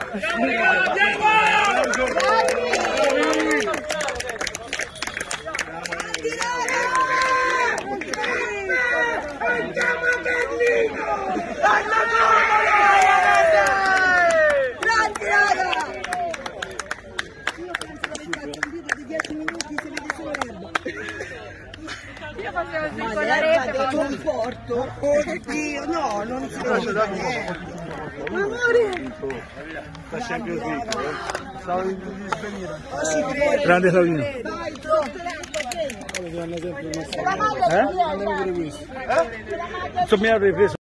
Io facevo così con la rete, ma conforto. Oddio, no, non si vede. Amore! Sta sempre così. Stavo di svenire. Grande Saudino. La maglia Insomma, mi ha ripreso.